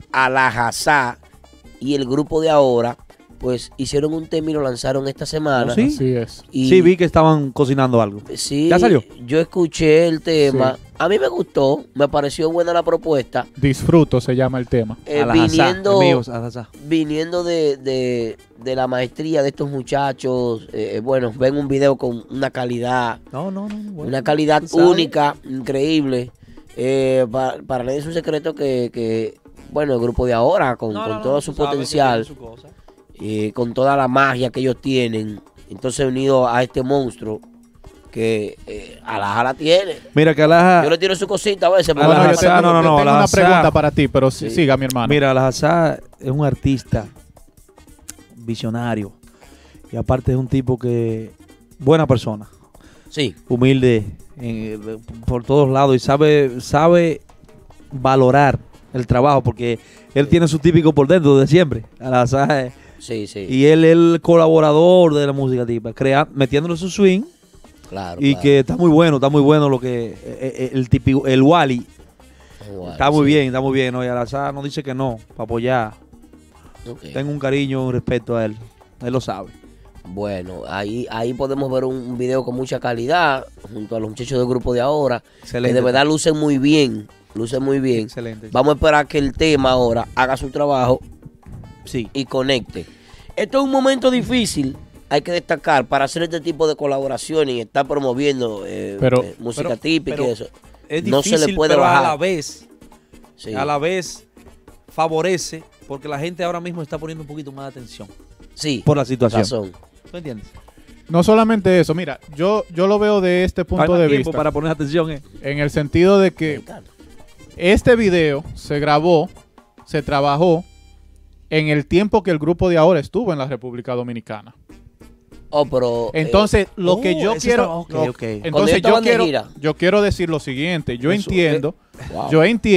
Alajazá y el grupo de ahora, pues hicieron un tema y lo lanzaron esta semana. ¿Sí? Así es. Y Sí, vi que estaban cocinando algo. sí, ¿Ya salió? yo escuché el tema. Sí. A mí me gustó, me pareció buena la propuesta. Disfruto se llama el tema. Viniendo de la maestría de estos muchachos, bueno, ven un video con una calidad, Bueno, una calidad tú sabes. única, increíble. Para nadie es un secreto que, bueno, el grupo de ahora, con todo su potencial, con toda la magia que ellos tienen, entonces unido a este monstruo que Alaja la tiene. Mira que Alaja... Yo le tiro su cosita a veces. Bueno, yo tengo, no, tengo una Alajazá. pregunta para ti, pero Sí. siga, mi hermano. Mira, Alajazá es un artista visionario. Y aparte es un tipo que... Buena persona. Sí. Humilde por todos lados. Y sabe valorar el trabajo. Porque él tiene su típico por dentro de siempre. Alajazá es... Sí. Y él es el colaborador de la música típica. Metiéndole su swing. Claro. Y que está muy bueno lo que... el típico... El Wally. Está muy bien. ¿No? Y Alajazá no dice que no. Para apoyar. Okay. Tengo un cariño, un respeto a él. Él lo sabe. Bueno, ahí podemos ver un video con mucha calidad junto a los muchachos del grupo de ahora. Excelente. Que de verdad lucen muy bien. Excelente. Vamos a esperar que el tema ahora haga su trabajo Sí. y conecte. Esto es un momento difícil, hay que destacar, para hacer este tipo de colaboraciones y estar promoviendo música típica y eso. Es No difícil, se le puede pero bajar. Sí. a la vez favorece, porque la gente ahora mismo está poniendo un poquito más de atención Sí, por la situación. razón. ¿Tú entiendes? No solamente eso, mira, yo lo veo de este punto Hay más de tiempo vista. para poner atención. En el sentido de que este video se grabó, se trabajó en el tiempo que el grupo de ahora estuvo en la República Dominicana. Oh, pero Entonces, lo que yo ese quiero, está- ok, lo- ok. Cuando entonces estaban de gira. yo quiero decir lo siguiente. Yo Eso, entiendo wow.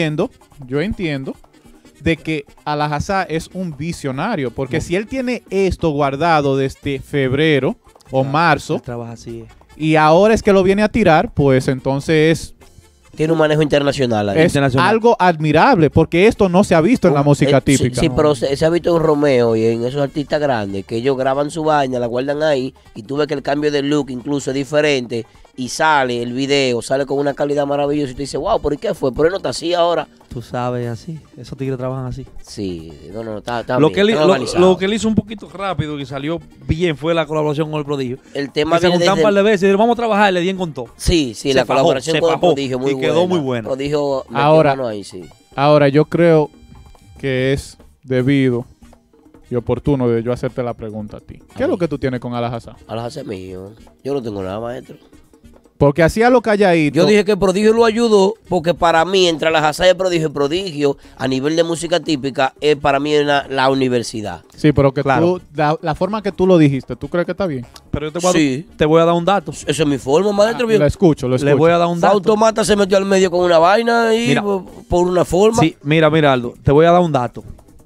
yo entiendo de que Alajazá es un visionario, porque si él tiene esto guardado desde febrero o marzo Él trabaja así. y ahora es que lo viene a tirar, pues entonces Tiene un manejo internacional ahí. es internacional. algo admirable, porque esto no se ha visto en la música típica. Sí, pero se ha visto en Romeo y en esos artistas grandes que ellos graban su vaina, la guardan ahí y tú ves que el cambio de look incluso es diferente y sale el video, sale con una calidad maravillosa y tú dices, wow, ¿por qué fue? ¿Por qué no está así ahora? Tú sabes, así. Esos tigres trabajan así. Sí, no, está Lo bien, que, él, está lo, organizado. lo que él hizo un poquito rápido y salió bien fue la colaboración con el Prodigio. El tema Que se viene juntaron un desde par de veces y dijeron, vamos a trabajar y le dieron con todo. Sí, Se la fajó, colaboración se con el fajó Prodigio muy y buena. quedó muy buena. Prodigio metió Ahora- mano ahí, sí. Ahora, yo creo que es debido y oportuno de yo hacerte la pregunta a ti. ¿Qué es lo que tú tienes con Alajazá? A las hace mío. Yo no tengo nada, maestro. Porque hacía lo calladito. Yo dije que el Prodigio lo ayudó porque para mí, entre las Hazá y el Prodigio, a nivel de música típica, es para mí la universidad. Sí, pero que Claro. tú, la forma que tú lo dijiste, ¿tú crees que está bien? Pero yo te voy, Sí. te voy a dar un dato. Esa es mi forma, maestro. Lo escucho, lo Le escucho. voy a dar un dato. Automata se metió al medio con una vaina y Mira. por una forma. Sí, mira, Aldo, te voy a dar un dato.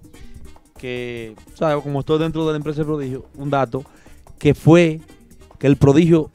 Que, ¿sabes? Como estoy dentro de la empresa del Prodigio, un dato que fue que el Prodigio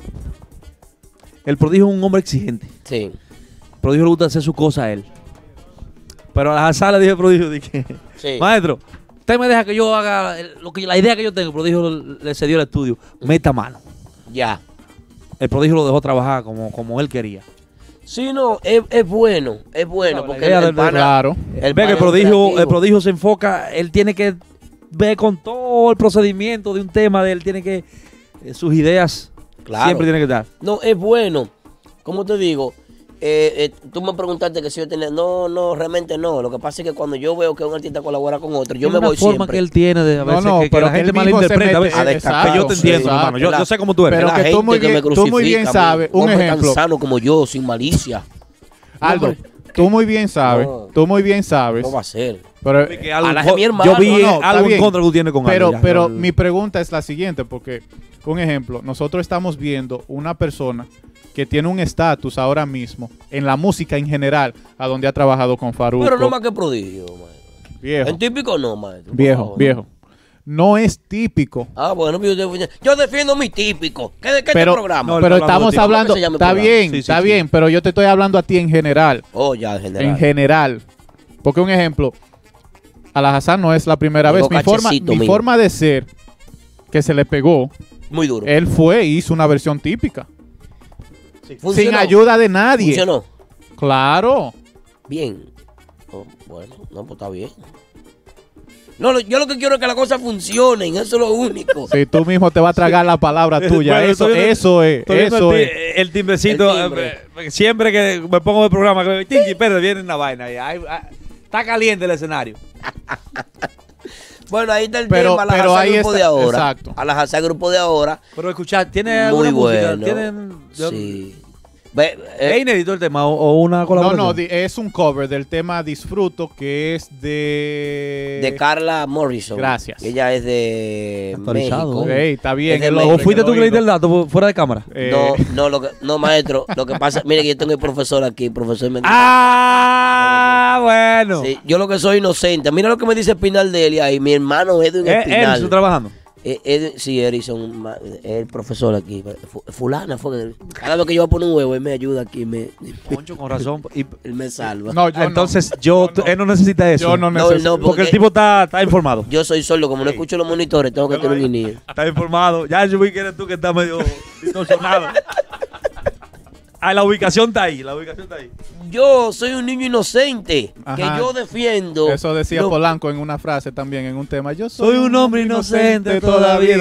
es un hombre exigente. Sí. El Prodigio le gusta hacer su cosa a él. Pero a la Hazá le dije al Prodigio, dije, Sí. maestro, usted me deja que yo haga la idea que yo tengo. El Prodigio le cedió el estudio. Meta mano. Ya. El Prodigio lo dejó trabajar como él quería. Sí, no, es bueno. Es bueno. La Porque idea el del- pana- Claro. el Ve que pana es creativo. el prodigio se enfoca, él tiene que ver con todo el procedimiento de un tema, de él tiene que, sus ideas Claro. siempre tiene que estar. No, es bueno. ¿Cómo te digo? Tú me preguntaste que si yo tenía... No, realmente no. Lo que pasa es que cuando yo veo que un artista colabora con otro, yo Tiene me una voy forma siempre. que él tiene de a No, veces no, que pero la que gente él mismo se malinterpreta a mete- veces. exacto, Que yo te entiendo, sí. hermano. Yo sé cómo tú eres. Pero La que tú gente muy que bien- me tú muy bien crucifica, sabes, un hombre ejemplo. tan sano como yo, sin malicia. Aldo, Hombre, tú muy bien sabes, No. tú muy bien sabes. ¿cómo va a ser? Pero, Que algo A en la co- mi hermano. yo vi No, no, está algo en bien. contra que tú tienes con pero, algo. ya. pero Yo- mi pregunta es la siguiente, porque, un ejemplo, nosotros estamos viendo una persona que tiene un estatus ahora mismo en la música en general, a donde ha trabajado con Farruko. Pero no más que Prodigio, maestro. Viejo, ¿En típico no, maestro? Por viejo, favor. viejo. No es típico. Ah, bueno, yo defiendo mi típico. ¿Qué de qué Pero, este programa? No, pero él está hablando estamos de ti. hablando, ¿Cómo que se llama el está programa? bien, Sí, sí, está sí. bien, pero yo te estoy hablando a ti en general. Oh, ya, en general. En general. Porque un ejemplo, Alhazán no es la primera vez. Mi forma de ser, que se le pegó, muy duro. Él fue y hizo una versión típica. Sí. Sin ayuda de nadie. ¿Funcionó? Claro. Bien. Oh, bueno, no, pues está bien. No, yo lo que quiero es que las cosas funcionen, eso es lo único. Si tú mismo te vas a tragar la palabra tuya, bueno, eso es. El timbrecito, siempre que me pongo el programa, pero viene una vaina ahí. Está caliente el escenario. Bueno, ahí está el tema, Alhazán Grupo de Ahora. Exacto. Alhazán Grupo de Ahora. Pero escuchar, ¿tiene alguna música? Bueno. Sí. ¿Es inédito el tema o una colaboración? No, es un cover del tema Disfruto, que es de Carla Morrison. Gracias. Ella es de México. Hey, está bien. ¿O fuiste tú que le diste el dato fuera de cámara? No, maestro. Lo que pasa, mire que yo tengo el profesor aquí, profesor Mendoza. Bueno. Sí, yo lo que soy inocente. Mira lo que me dice Espinal de Elia y mi hermano Edwin Espinal. ¿Él está trabajando? Sí, Edison, el profesor aquí. Fulana fue. Cada vez que yo voy a poner un huevo, él me ayuda aquí. Poncho, con razón. Él me salva. No, entonces, él no necesita eso. Yo no necesito. Porque el tipo está informado. Yo soy sordo, como no escucho los monitores, tengo que tener un niño. Está informado. Ya yo vi que eres tú que estás medio distorsionado. La ubicación está ahí. Yo soy un niño inocente. Ajá. Que yo defiendo. Eso decía Polanco en una frase también, en un tema. Yo soy un hombre inocente todavía.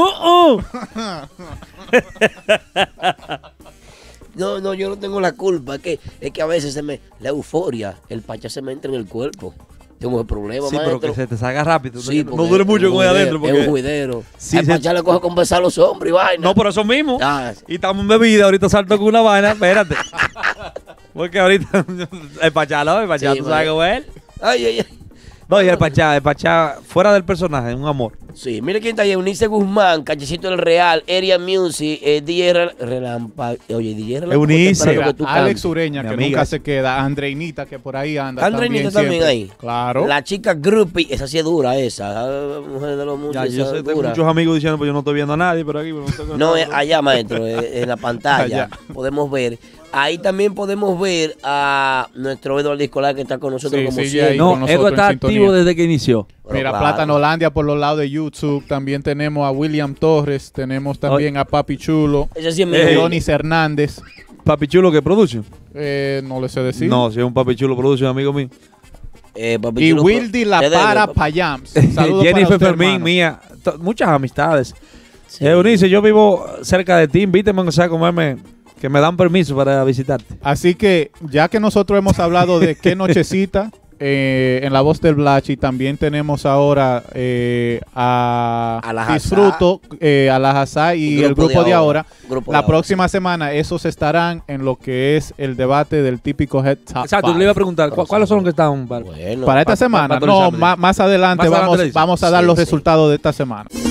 No, yo no tengo la culpa. Es que a veces la euforia, el pacha se me entra en el cuerpo. Tengo el problema, sí, maestro. pero que se te salga rápido. Sí, no dure mucho con él adentro. Porque es un juidero. Sí, el pacha le coge con besar a los hombres y vaina. No, por eso mismo. Ah, sí. Y estamos en bebida, ahorita salto con una vaina. Espérate. Porque ahorita el Pachá, sí, tú sabes cómo es él. Ay. No, y el Pachá, fuera del personaje, un amor. Sí, mire quién está ahí, Eunice Guzmán, Cachecito del Real, Area Music, DJ Relámpago. Oye, DJ Relámpago. Eunice, Alex Ureña, que nunca se queda, Andreinita, que por ahí anda. Andreinita también ahí. Claro. La chica Groupie, esa sí es dura, esa. Mujer de los muchos. Yo sé, tengo muchos amigos diciendo, pues yo no estoy viendo a nadie, pero aquí. No, allá, maestro, en la pantalla podemos ver. Ahí también podemos ver a nuestro Eduardo Escolar que está con nosotros como siempre. No, Edo está activo desde que inició. Mira, claro. Plátano Holandia por los lados de YouTube. También tenemos a William Torres. Tenemos también a Papi Chulo. Ese sí es Jonis Hernández. ¿Papi Chulo que produce? No le sé decir. No, si es un Papi Chulo produce, un amigo mío. Y Wildy La Para Payams. Saludos Jennifer Fermín, mía. Muchas amistades. Sí. Eunice, yo vivo cerca de ti. Invítame a comerme, que me dan permiso para visitarte. Así que, ya que nosotros hemos hablado de qué nochecita en la voz del Blachi, también tenemos ahora a Disfruto, a Alhazán y el grupo de ahora. La próxima semana esos estarán en lo que es el debate del típico Head Top. Exacto, le iba a preguntar, ¿cuáles son los que están para esta semana? No, más adelante vamos a dar los resultados de esta semana.